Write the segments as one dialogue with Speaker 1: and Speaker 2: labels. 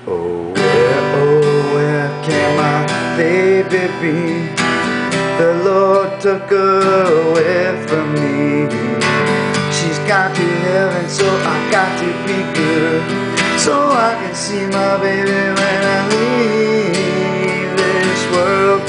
Speaker 1: Oh, where can my baby be? The Lord took her away from me. She's got to heaven, so I got to be good, so I can see my baby when I leave this world.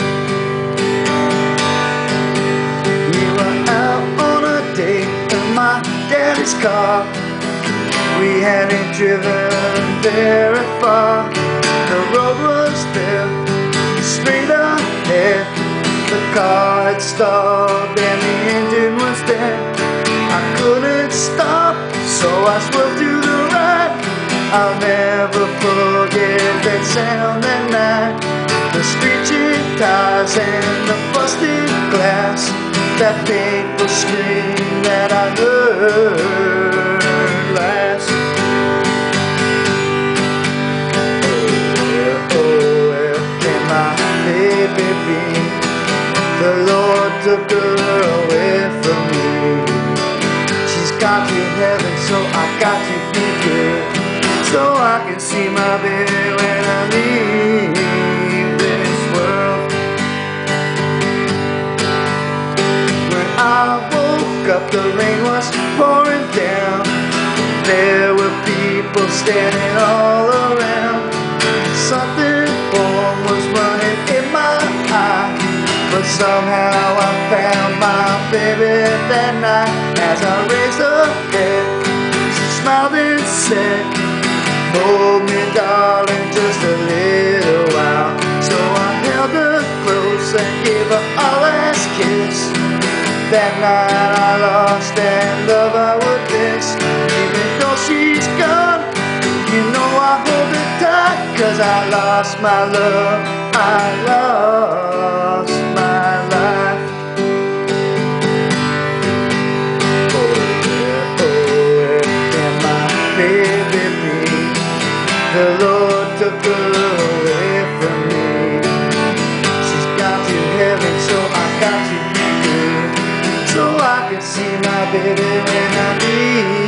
Speaker 1: We were out on a date in my daddy's car. We hadn't driven very far. The road was there, straight ahead. The car had stalled and the engine was dead. I couldn't stop, so I swerved to the right. I'll never forget that sound that night. The screeching tires and the busted glass. That painful scream that I heard last. Oh, where can my baby be? The Lord took her away from me. She's got to heaven, so I got to be good, so I can see my baby when I leave this world. When I woke up, the rain was pouring down. There were people standing all around. Something warm was running in my eye, but somehow I found my baby that night. As I raised her head, she smiled and said, "Hold me, darling, just a little while." So I held her close and gave her a last kiss. That night I lost that love I would miss. Even though she's gone, you know I hold her tight, 'cause I lost my love, I lost my life. Oh, where can my baby be? The Lord took her away from me. She's got to heaven, so I got to be good, so I can see my baby when I leave.